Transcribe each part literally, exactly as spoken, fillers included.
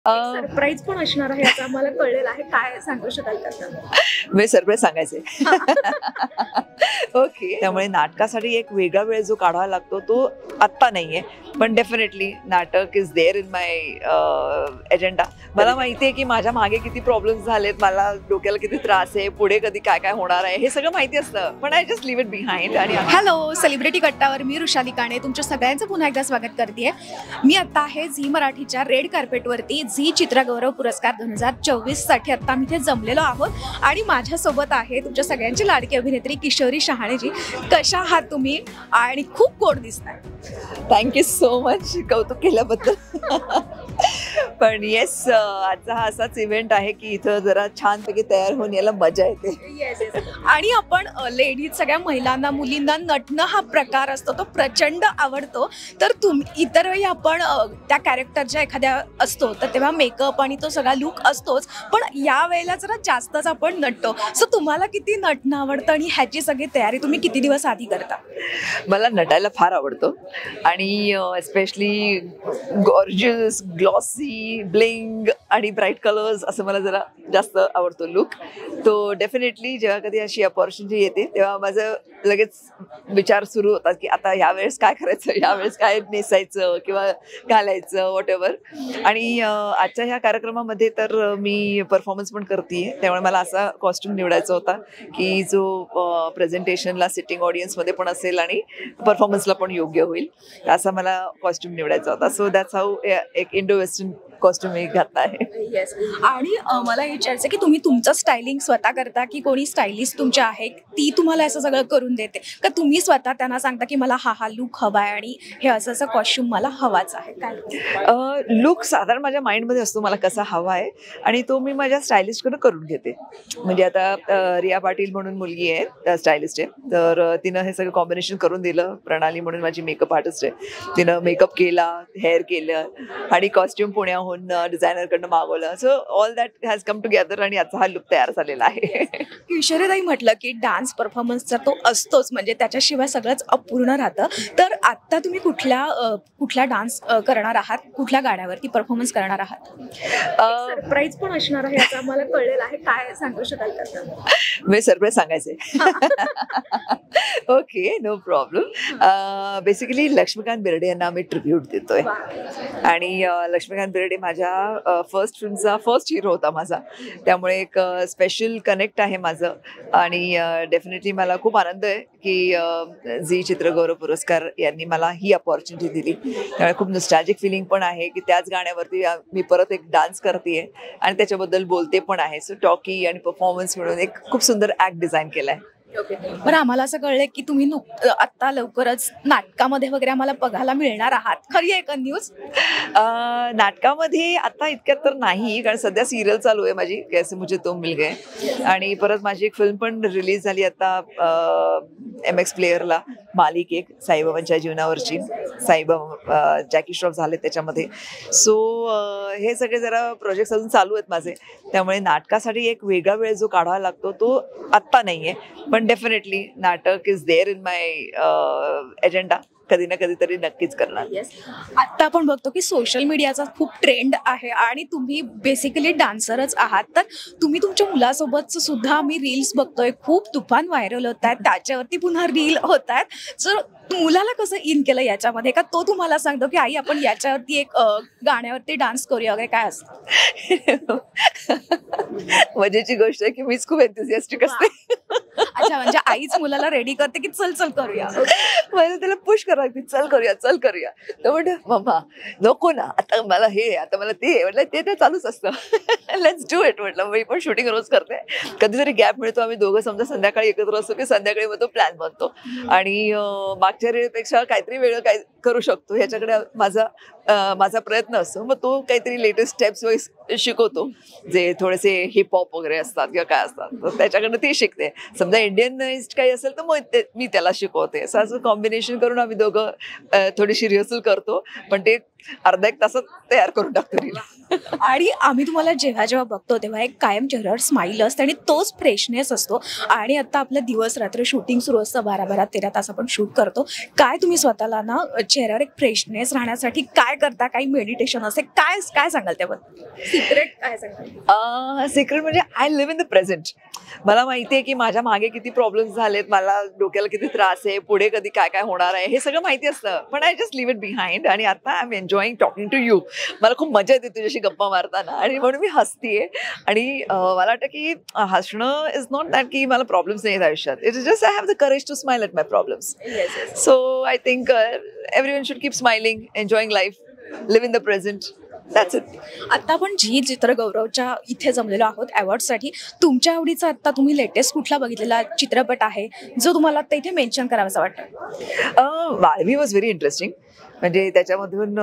Surprise पण असणार आहे याचा आम्हाला कळलेलं आहे. काय सांगू शकाल त्याचा? मी सरप्राईज सांगायचे. ओके. त्यामुळे नाटकासाठी एक वेगळा वेळ जो काढावा लागतो तो आत्ता नाहीये, पण डेफिनेटली नाटक is there in my agenda. मला माहिती आहे की माझ्या मागे किती प्रॉब्लेम्स झालेत, मला डोक्याला किती त्रास आहे, पुढे कधी काय काय होणार आहे हे सगळं माहिती असतं, पण I just leave it behind. आणि हॅलो, सेलिब्रिटी कट्टावर मी ऋषाली काणे तुमच्या सगळ्यांचं पुन्हा एकदा स्वागत करते. मी आता आहे झी मराठीच्या रेड कार्पेटवरती. झी चित्रगौरव पुरस्कार दोन हजार चोवीस साठी आता मी इथे जमलेलो आहोत आणि माझ्यासोबत आहे तुमच्या सगळ्यांची लाडकी अभिनेत्री किशोरी शहाणेजी. कशा आहात तुम्ही? आणि खूप गोड दिसताय. थँक्यू सो मच कौतुक केल्याबद्दल. पण येस, आजचा हा असाच इव्हेंट आहे की इथं जरा छानपैकी तयार होऊन याला मजा येते. आणि आपण लेडीज सगळ्या महिलांना मुलींना नटणं हा प्रकार असतो तो प्रचंड आवडतो. तर तुम्ही इतर वेळी आपण त्या कॅरेक्टरच्या एखाद्या असतो तर तेव्हा मेकअप आणि तो सगळा लुक असतोच, पण या वेळेला जरा जास्तच आपण नटतो. सो तुम्हाला किती नटणं आवडतं आणि ह्याची सगळी तयारी तुम्ही किती दिवस आधी करता? मला नटायला फार आवडतं आणि स्पेशली गॉर्जियस, ग्लॉसी, ब्लिंग आणि ब्राईट कलर्स असं मला जरा जास्त आवडतो लुक. तो डेफिनेटली जेव्हा कधी अशी अपॉर्च्युनिटी येते तेव्हा माझं लगेच विचार सुरू होतात की आता यावेळेस काय करायचं, यावेळेस काय नेसायचं किंवा घालायचं, वॉट एव्हर. आणि आजच्या ह्या कार्यक्रमामध्ये तर मी परफॉर्मन्स पण करते, त्यामुळे मला असा कॉस्ट्युम निवडायचा होता की जो प्रेझेंटेशनला सिटिंग ऑडियन्समध्ये पण असेल आणि परफॉर्मन्सला पण योग्य होईल, असा मला कॉस्ट्युम निवडायचा होता. सो दॅट्स हाऊ एक इंडो वेस्टर्न कॉस्ट्युम मी घातला आहे. येस. आणि मला विचारायचं की तुम्ही तुमचं स्टायलिंग स्वतः करता की कोणी स्टायलिस्ट तुमच्या आहे ती तुम्हाला असं सगळं करून देते, का तुम्ही स्वतः त्यांना सांगता की मला हा हा लुक हवा आहे आणि हे असं असं कॉस्ट्युम मला हवाच आहे? काय लुक साधारण माझ्या माइंडमध्ये असतो मला कसा हवा आहे आणि तो मी माझ्या स्टायलिस्टकडून करून घेते. म्हणजे आता रिया पाटील म्हणून मुलगी आहे स्टायलिस्ट आहे, तर तिनं हे सगळं कॉम्बिनेशन करून दिलं. प्रणाली म्हणून माझी मेकअप आर्टिस्ट आहे, तिनं मेकअप केला, हेअर केलं आणि कॉस्ट्युम पुण्याहून डिझायनरकडनं मागवलं. So all that has come together आणि याचा हा लुक तयार झालेला आहे. किशोरीताई म्हटलं की डान्स परफॉर्मन्सचा तो असतोच, म्हणजे त्याच्याशिवाय सगळंच अपूर्ण राहतं. तर आता तुम्ही कुठल्या कुठला डान्स करणार आहात, कुठल्या गाण्यावरती परफॉर्मन्स करणार आहात? सरप्राईज पण असणार आहे याचा आम्हाला कळलेलं आहे. काय सांगू शकाल त्याचा? मी सरप्राईज सांगायचे. Okay, no problem. Basically Laxmikant Berde यांना आम्ही ट्रिब्यूट देतोय आणि लक्ष्मीकांत बेर्डे माझ्या फर्स्ट फिल्मचा फर्स्ट हिरो होता माझा, त्यामुळे एक स्पेशल कनेक्ट आहे माझं. आणि डेफिनेटली मला खूप आनंद आहे की झी चित्रगौरव पुरस्कार यांनी मला ही अपॉर्च्युनिटी दिली, त्यामुळे खूप नॉस्टॅल्जिक फिलिंग पण आहे की त्याच गाण्यावरती मी परत एक डान्स करते आणि त्याच्याबद्दल बोलते पण आहे. सो टॉकी आणि परफॉर्मन्स मिळून एक खूप सुंदर ॲक्ट डिझाईन केला आहे. ओके. बरं, आम्हाला असं कळलंय की तुम्ही आत्ता लवकरच नाटकामध्ये वगैरे आम्हाला बघायला मिळणार आहात, खरी आहे का न्यूज? नाटकामध्ये आता इतक्यात तर नाही, कारण सध्या सिरियल चालू आहे माझी, कैसे मुझे तुम मिल गए, आणि परत माझी एक फिल्म पण रिलीज झाली आता एम एक्स प्लेअरला, मालिक, एक साईबाबांच्या जीवनावरची. साईबाबा जॅकी श्रॉफ झाले त्याच्यामध्ये. सो हे सगळे जरा प्रोजेक्ट्स अजून चालू आहेत माझे, त्यामुळे नाटकासाठी एक वेगळा वेळ जो काढावा लागतो तो आत्ता नाहीये, पण डेफिनेटली नाटक is there in my agenda. कधी ना कधी तरी नक्कीच करणार. येस. आता आपण बघतो की सोशल मीडियाचा खूप ट्रेंड आहे आणि तुम्ही बेसिकली डान्सरच आहात, तर तुम्ही तुमच्या मुलासोबतच सुद्धा आम्ही रील्स बघतोय, खूप तुफान व्हायरल होत आहेत, त्याच्यावरती पुन्हा रील होत आहेत. जर मुलाला कसं इन केलं याच्यामध्ये, का तो तुम्हाला सांगतो की आई आपण याच्यावरती एक गाण्यावरती डान्स करूया वगैरे, काय असतं? मजेची गोष्ट आहे की मीच खूप एन्थुसियास्टिक असते. अच्छा, म्हणजे आईच मुलाला रेडी करते की चल चल करूया, मला त्याला पुश करा की चल करूया चल करूया. तर म्हणतो मम्मा नको ना, आता मला हे आता मला ते म्हटलं, ते ते चालूच असतं. लेट्स डू इट म्हटलं. मी पण शूटिंग रोज करते, कधीतरी गॅप मिळतो, आम्ही दोघं समजा संध्याकाळी एकत्र असतो की संध्याकाळी मग तो प्लॅन बनतो आणि मागच्या वेळेपेक्षा काहीतरी वेगळं काय करू शकतो ह्याच्याकडे माझा माझा प्रयत्न असतो. मग तो काहीतरी लेटेस्ट स्टेप्स वगैरे शिकवतो, जे थोडेसे हिप हॉप वगैरे असतात किंवा काय असतात, तर त्याच्याकडनं ती शिकते. समजा इंडियनाइज्ड काही असेल तर मग ते मी त्याला शिकवते. असं असं कॉम्बिनेशन करून आम्ही दोघं थोडीशी रिहर्सल करतो, पण ते अर्धा एक तासात तयार करून टाकतो रील. आणि आम्ही तुम्हाला जेव्हा जेव्हा बघतो तेव्हा एक कायम चेहऱ्यावर स्माईल असते आणि तोच फ्रेशनेस असतो. आणि आता आपलं दिवस रात्र शूटिंग सुरू असतं, बारा बारा तेरा तास आपण शूट करतो. काय तुम्ही स्वतःला ना चेहऱ्यावर एक फ्रेशनेस राहण्यासाठी काय करता? काही मेडिटेशन असते, काय काय सांगाल त्याबद्दल? सिक्रेट काय सांगाल? सिक्रेट म्हणजे I live in the present. मला माहिती आहे की माझ्या मागे किती प्रॉब्लेम्स झालेत, मला डोक्याला किती त्रास आहे, पुढे कधी काय काय होणार आहे, हे सगळं माहिती असतं. पण I just leave it behind. आणि आता I am enjoying talking to you. मला खूप मजा येते तुझ्याशी गप्पा मारताना आणि म्हणून मी हसतीये. आणि मला वाटतं की हसणं इज नॉट दॅट की मला प्रॉब्लेम्स नाही आहेत आयुष्यात. It is just I have the courage to smile at my problems. So I think everyone should keep smiling, enjoying life, live in the present. That's it. आता आपण जी चित्रगौरवच्या इथे जमलेलो आहोत अवॉर्डसाठी, तुमच्या आवडीचा आता तुम्ही लेटेस्ट कुठला बघितलेला चित्रपट आहे जो तुम्हाला आता इथे मेन्शन करावासा वाटतं? वाळवी वॉज व्हेरी इंटरेस्टिंग. म्हणजे त्याच्यामधून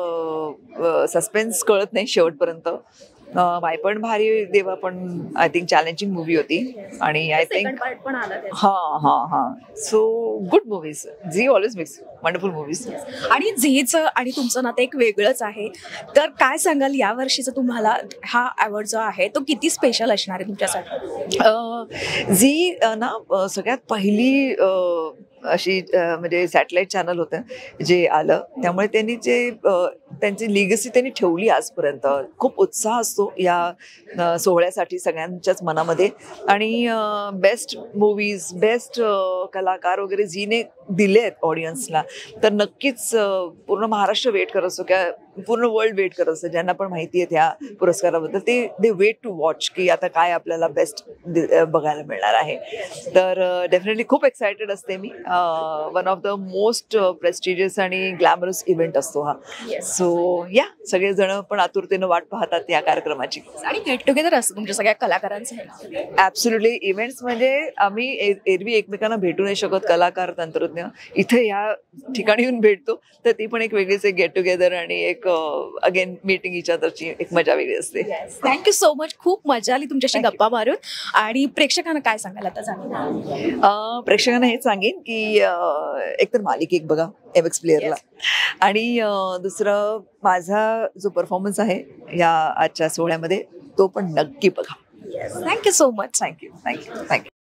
सस्पेन्स कळत नाही शेवटपर्यंत. माय पण भारी देवा पण आय थिंक चॅलेंजिंग मूवी होती. आणि आय थिंक हां हां हां so good movies. Zee always makes wonderful movies. आणि झीचं आणि तुमचं नातं एक वेगळंच आहे. तर काय सांगाल या वर्षीचा तुम्हाला हा अवॉर्ड जो आहे तो किती स्पेशल असणार आहे तुमच्यासाठी? झी ना सगळ्यात पहिली अशी म्हणजे सॅटेलाईट चॅनल होतं जे आलं, त्यामुळे त्यांनी जे त्यांची लिगसी त्यांनी ठेवली आजपर्यंत. खूप उत्साह असतो या सोहळ्यासाठी सगळ्यांच्याच मनामध्ये. आणि बेस्ट मूवीज, बेस्ट कलाकार वगैरे झीने दिले आहेत ऑडियन्सला. तर नक्कीच पूर्ण महाराष्ट्र वेट करत असतो, किंवा पूर्ण वर्ल्ड वेट करत असतं. ज्यांना पण माहिती आहे त्या पुरस्काराबद्दल ते दे वेट टू वॉच की आता काय आपल्याला बेस्ट बघायला मिळणार आहे. तर डेफिनेटली खूप एक्सायटेड असते मी. One of the most prestigious आणि ग्लॅमरस इव्हेंट असतो हा. सो या सगळेजण पण आतुरतेनं वाट पाहतात या कार्यक्रमाची. आणि गेट टुगेदर असतं तुमच्या सगळ्या कलाकारांचं? ॲब्सोल्युटली. इव्हेंट्स म्हणजे आम्ही एरवी एकमेकांना भेटू नाही शकत, कलाकार तंत्रज्ञ. इथे या ठिकाणी येऊन भेटतो, तर ती पण एक वेगळीच एक गेट टुगेदर आणि एक अगेन मीटिंग इच अदरची एक मजा वेगळी असते. Thank you so much. खूप मजा आली तुमच्याशी गप्पा मारून. आणि प्रेक्षकांना काय सांगाल आता? सांगा. प्रेक्षकांना हेच सांगेन की एकतर मालिकेक बघा एम एक्स प्लेअरला. आणि दुसरं माझा जो परफॉर्मन्स आहे या आजच्या सोहळ्यामध्ये तो पण नक्की बघा. Thank you so much. Thank you thank you thank you